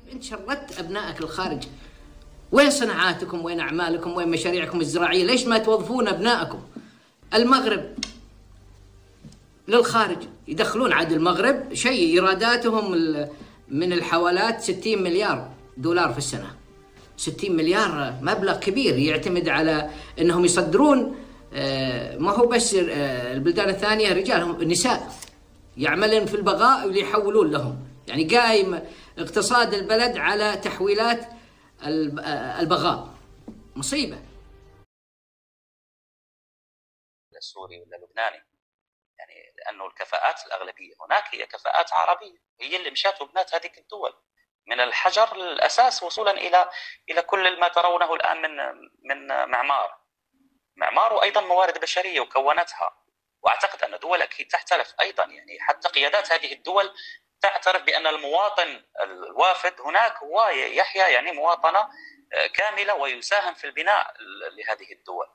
انت شردت ابنائك للخارج. وين صناعاتكم؟ وين اعمالكم؟ وين مشاريعكم الزراعيه؟ ليش ما توظفون ابنائكم؟ المغرب للخارج يدخلون عاد المغرب شيء ايراداتهم من الحوالات 60 مليار دولار في السنه. 60 مليار مبلغ كبير يعتمد على انهم يصدرون. ما هو بس البلدان الثانيه رجالهم نساء يعملون في البغاء واللي يحولون لهم، يعني قايم اقتصاد البلد على تحويلات البغاء. مصيبه. السوري ولا لبناني، يعني لانه الكفاءات الاغلبيه هناك هي كفاءات عربيه، هي اللي مشات وبنات هذيك الدول من الحجر الاساس وصولا الى كل ما ترونه الان من معمار وايضا موارد بشريه وكونتها. واعتقد ان دول اكيد تحترف ايضا، يعني حتى قيادات هذه الدول تعترف بان المواطن الوافد هناك هو يحيا يعني مواطنه كامله ويساهم في البناء لهذه الدول.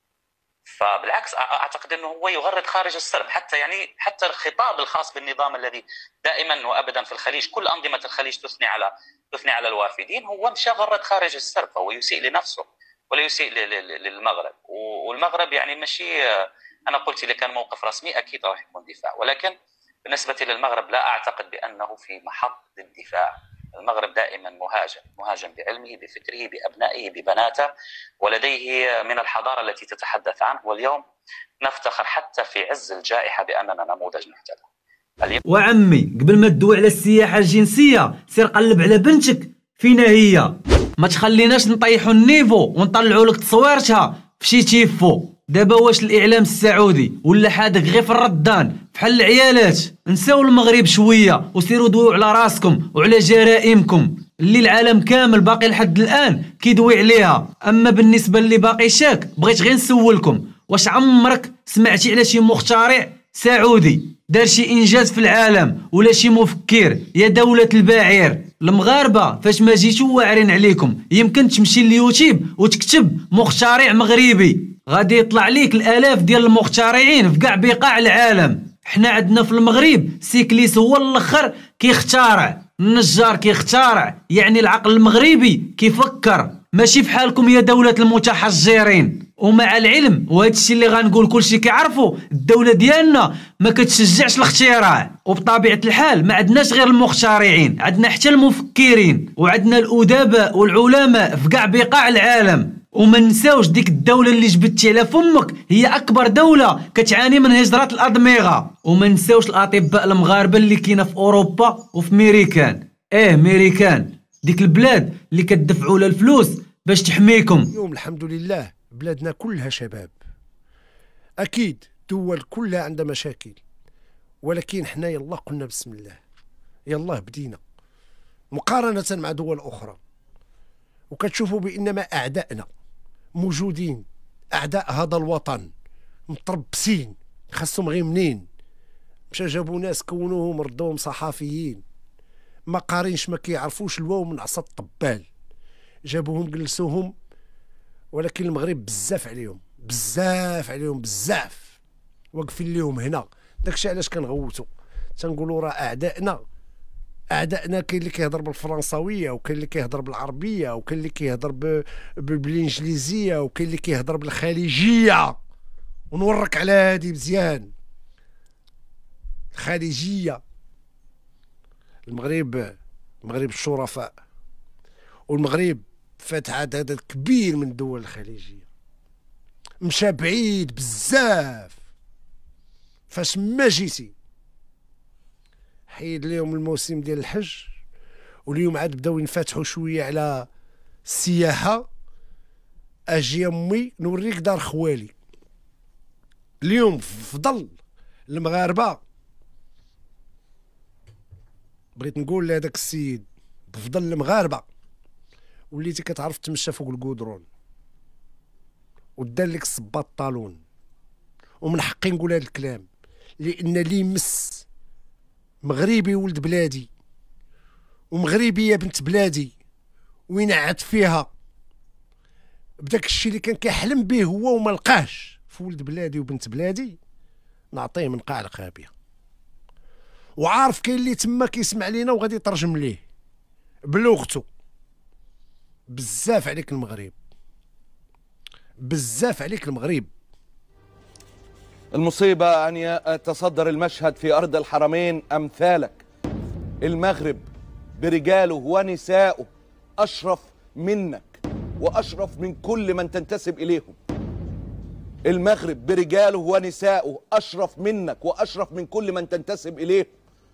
فبالعكس اعتقد انه هو يغرد خارج السرب، حتى الخطاب الخاص بالنظام الذي دائما وابدا في الخليج، كل انظمه الخليج تثني على الوافدين، هو مشى غرد خارج السرب، فهو يسيء لنفسه ولا يسيء للمغرب. والمغرب يعني ماشي، انا قلت اذا كان موقف رسمي اكيد راح يكون دفاع، ولكن بالنسبه للمغرب لا اعتقد بانه في محط الدفاع. المغرب دائما مهاجم بعلمه بفكره بأبنائه ببناته، ولديه من الحضارة التي تتحدث عنه. واليوم نفتخر حتى في عز الجائحة بأننا نموذج محتذى. وعمي قبل ما تدوي على السياحة الجنسية سير قلب على بنتك فينا هي، ما تخليناش نطيحوا النيفو ونطلعوا لك تصويرتها في شي تيفو. دابا واش الاعلام السعودي ولا حادق غير في الردان بحال العيالات؟ نساو المغرب شويه وسيروا دويو على راسكم وعلى جرائمكم اللي العالم كامل باقي لحد الان كيدوي عليها. اما بالنسبه اللي باقي شاك بغيت غير نسولكم، واش عمرك سمعتي على شي مخترع سعودي دار شي انجاز في العالم ولا شي مفكر يا دولة البعير؟ المغاربه فاش ما جيتو واعرين عليكم، يمكن تمشي اليوتيوب وتكتب مخترع مغربي غادي يطلع ليك الالاف ديال المخترعين في كاع بقاع العالم. حنا عندنا في المغرب سيكليس هو الاخر كيخترع، النجار كيخترع، يعني العقل المغربي كيفكر، ماشي بحالكم يا دولة المتحجرين. ومع العلم وهذا الشيء اللي غنقول كلشي كيعرفوا، الدولة ديالنا ما كتشجعش الاختراع، وبطبيعة الحال ما عندناش غير المخترعين، عندنا حتى المفكرين وعندنا الأدباء والعلماء في كاع بقاع العالم. وما نساوش ديك الدولة اللي جبتي على فمك هي أكبر دولة كتعاني من هجرة الأدمغة. وما نساوش الأطباء المغاربة اللي كاينة في أوروبا وفي ميريكان. ميريكان ديك البلاد اللي كتدفعوا لها الفلوس باش تحميكم. اليوم الحمد لله بلادنا كلها شباب، أكيد دول كلها عندها مشاكل، ولكن حنا يلا قلنا بسم الله، يلا بدينا مقارنة مع دول أخرى، وكتشوفوا بإنما أعدائنا موجودين، أعداء هذا الوطن متربسين، خاصهم غير منين مشا جابوا ناس كونوهم ردوهم صحفيين ما قارينش ما كيعرفوش الواو من عصا الطبال، جابوهم جلسوهم. ولكن المغرب بزاف عليهم بزاف واقفين ليهم هنا. داكشي علاش كنغوتوا تنقولوا راه اعدائنا كاين اللي كيهضر بالفرنساويه، وكاين اللي كيهضر بالعربيه، وكاين اللي كيهضر بالانجليزيه، وكاين اللي كيهضر بالخليجيه. ونورك على هادي مزيان، الخليجيه. المغرب الشرفاء، والمغرب فاتح عدد كبير من الدول الخليجيه، مشى بعيد بزاف. فاش ما جيتي حيد ليهم الموسم ديال الحج، واليوم عاد بداو ينفتحوا شويه على السياحه. اجي امي نوريك دار خوالي. اليوم فضل المغاربه، بغيت نقول لهذاك السيد بفضل المغاربه وليتي كتعرف تمشى فوق الكودرون ودار لك الصباط الطالون. ومن حقي نقول هذا الكلام لان لي مس مغربي ولد بلادي ومغربيه بنت بلادي وينعت فيها بداك الشيء اللي كان كيحلم به هو وما لقاش في ولد بلادي وبنت بلادي، نعطيه من قاع القابيه. وعارف كاين اللي تما كيسمع لينا وغادي يترجم ليه بلغته. بزاف عليك المغرب، بزاف عليك المغرب. المصيبة أن يتصدر المشهد في أرض الحرمين أمثالك. المغرب برجاله ونسائه أشرف منك وأشرف من كل من تنتسب إليهم. المغرب برجاله ونسائه أشرف منك وأشرف من كل من تنتسب إليه.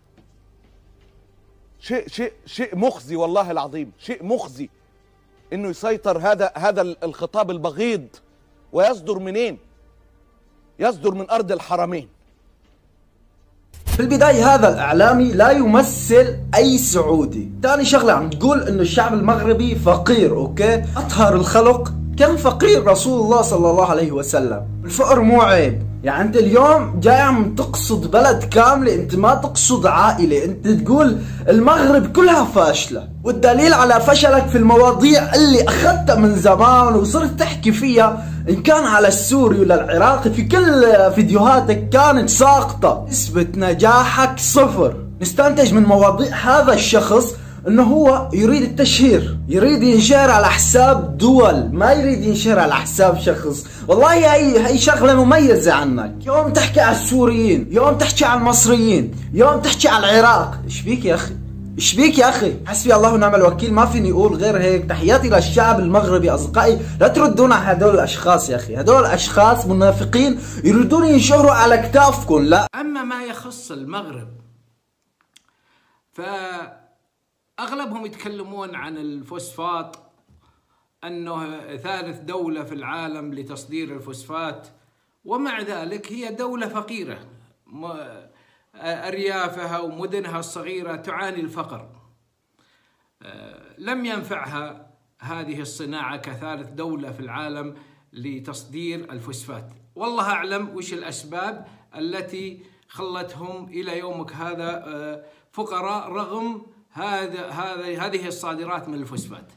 شيء مخزي والله العظيم، شيء مخزي إنه يسيطر هذا الخطاب البغيض. ويصدر منين؟ يصدر من أرض الحرمين. في البداية هذا الإعلامي لا يمثل أي سعودي. ثاني شغلة عم تقول إنه الشعب المغربي فقير. أوكي، أطهر الخلق كان فقير رسول الله صلى الله عليه وسلم. الفقر مو عيب. يعني أنت اليوم جاي عم تقصد بلد كاملة، أنت ما تقصد عائلة، أنت تقول المغرب كلها فاشلة. والدليل على فشلك في المواضيع اللي أخذتها من زمان وصرت تحكي فيها، إن كان على السوري ولا العراقي، في كل فيديوهاتك كانت ساقطة. نسبة نجاحك صفر. نستنتج من مواضيع هذا الشخص انه هو يريد التشهير، يريد ينشهر على حساب دول، ما يريد ينشهر على حساب شخص. والله هي شغله مميزه عنك. يوم تحكي على السوريين، يوم تحكي على المصريين، يوم تحكي على العراق. ايش بيك يا اخي؟ ايش بيك يا اخي؟ حسبي الله ونعم الوكيل، ما فيني اقول غير هيك. تحياتي للشعب المغربي اصدقائي، لا تردون على هدول الاشخاص يا اخي، هدول الاشخاص منافقين يريدون ينشهروا على كتافكم. لا. اما ما يخص المغرب فأغلبهم يتكلمون عن الفوسفات، أنه ثالث دولة في العالم لتصدير الفوسفات، ومع ذلك هي دولة فقيرة. أريافها ومدنها الصغيرة تعاني الفقر. لم ينفعها هذه الصناعة كثالث دولة في العالم لتصدير الفوسفات. والله أعلم وش الأسباب التي خلتهم إلى يومك هذا فقراء رغم هذه الصادرات من الفوسفات.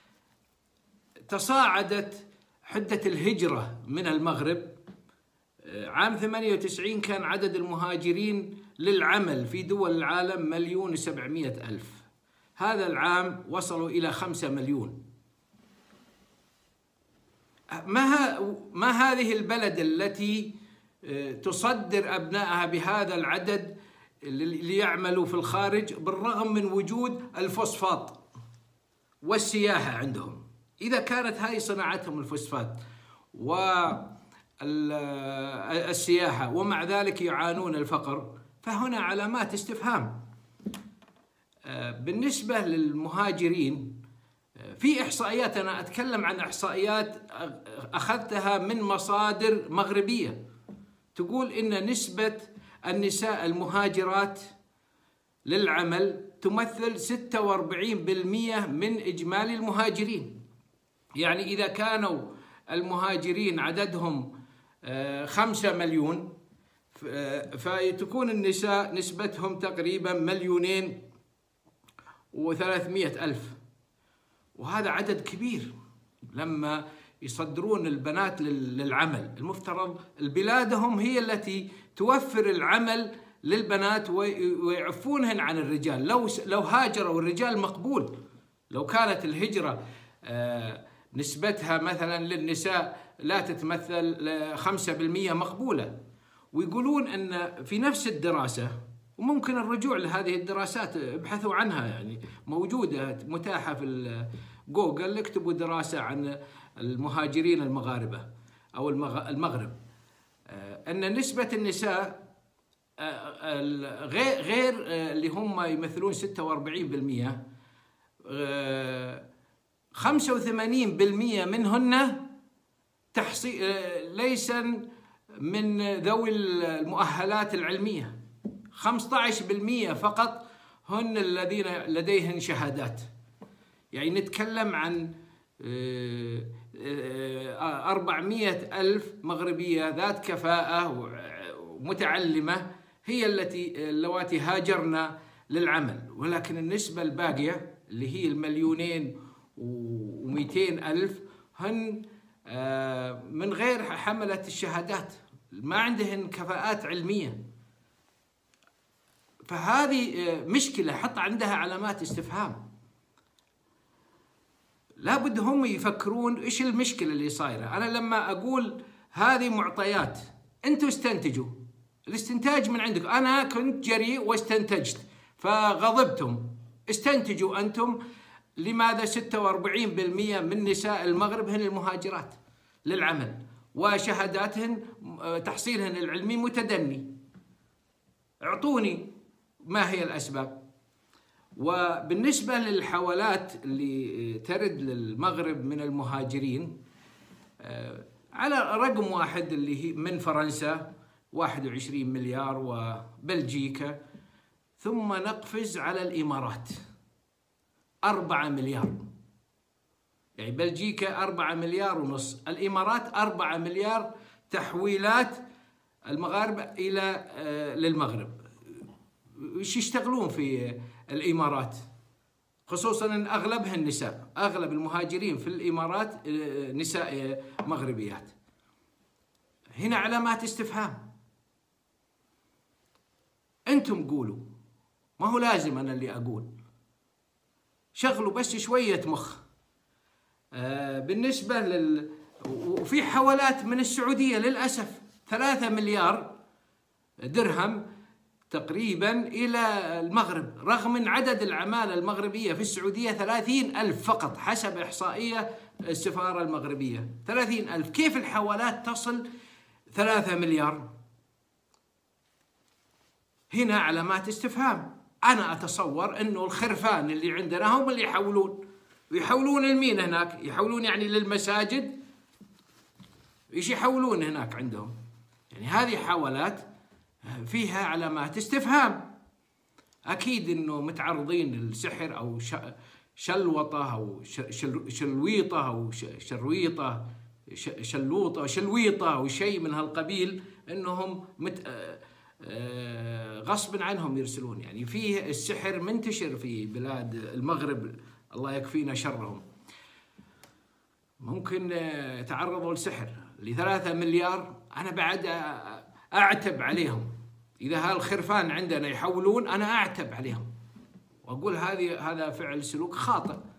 تصاعدت حدة الهجرة من المغرب. عام 98 كان عدد المهاجرين للعمل في دول العالم 1,700,000. هذا العام وصلوا إلى 5 مليون. ما هذه البلد التي تصدر أبنائها بهذا العدد ليعملوا في الخارج بالرغم من وجود الفوسفات والسياحة عندهم؟ إذا كانت هاي صناعتهم الفوسفات والسياحة ومع ذلك يعانون الفقر، فهنا علامات استفهام. بالنسبة للمهاجرين في إحصائيات، أنا أتكلم عن إحصائيات أخذتها من مصادر مغربية، تقول إن نسبة النساء المهاجرات للعمل تمثل 46% من إجمالي المهاجرين. يعني إذا كانوا المهاجرين عددهم 5 مليون، فتكون النساء نسبتهم تقريبا 2,300,000، وهذا عدد كبير. لما يصدرون البنات للعمل، المفترض بلادهم هي التي توفر العمل للبنات ويعفونهن عن الرجال. لو هاجروا الرجال مقبول، لو كانت الهجرة نسبتها مثلا للنساء لا تتمثل 5% مقبولة. ويقولون أن في نفس الدراسة، وممكن الرجوع لهذه الدراسات ابحثوا عنها، يعني موجودة متاحة في جوجل، اكتبوا دراسة عن المهاجرين المغاربة أو المغرب، أن نسبة النساء غير اللي هم يمثلون 46%، 85% منهن ليس من ذوي المؤهلات العلمية، 15% فقط هن الذين لديهن شهادات. يعني نتكلم عن 400,000 مغربية ذات كفاءة ومتعلمة هي اللواتي هاجرنا للعمل، ولكن النسبة الباقية اللي هي 2,200,000 هن من غير حملة الشهادات، ما عندهن كفاءات علمية. فهذه مشكلة، حط عندها علامات استفهام. لابد هم يفكرون إيش المشكلة اللي صايرة. أنا لما أقول هذه معطيات، أنتوا استنتجوا، الاستنتاج من عندكم. أنا كنت جريء واستنتجت فغضبتم، استنتجوا أنتم لماذا 46% من نساء المغرب هن المهاجرات للعمل وشهاداتهن تحصيلهن العلمي متدني. اعطوني ما هي الأسباب. وبالنسبة للحوالات اللي ترد للمغرب من المهاجرين، على رقم واحد اللي هي من فرنسا 21 مليار وبلجيكا، ثم نقفز على الإمارات 4 مليار، يعني بلجيكا 4 مليار ونص، الإمارات 4 مليار تحويلات المغاربة للمغرب. وش يشتغلون في الإمارات؟ خصوصا أن أغلبها النساء، أغلب المهاجرين في الإمارات نساء مغربيات. هنا علامات استفهام. أنتم قولوا، ما هو لازم أنا اللي أقول، شغلوا بس شوية مخ. بالنسبة وفي حوالات من السعودية للأسف 3 مليار درهم تقريبا إلى المغرب، رغم من عدد العمالة المغربية في السعودية 30,000 فقط حسب إحصائية السفارة المغربية، 30,000. كيف الحوالات تصل 3 مليار؟ هنا علامات استفهام. أنا أتصور أنه الخرفان اللي عندنا هم اللي يحولون، ويحولون لمين هناك؟ يحولون يعني للمساجد؟ إيش يحولون هناك عندهم؟ يعني هذه حوالات فيها علامات استفهام. أكيد أنه متعرضين للسحر أو شلوطة أو شلويطة أو شرويطة شلويطة أو شيء من هالقبيل، أنهم غصب عنهم يرسلون. يعني فيه السحر منتشر في بلاد المغرب، الله يكفينا شرهم. ممكن تعرضوا لسحر ل3 مليار. أنا بعد أعتب عليهم إذا هالخرفان عندنا يحولون، أنا أعتب عليهم وأقول هذا فعل سلوك خاطئ.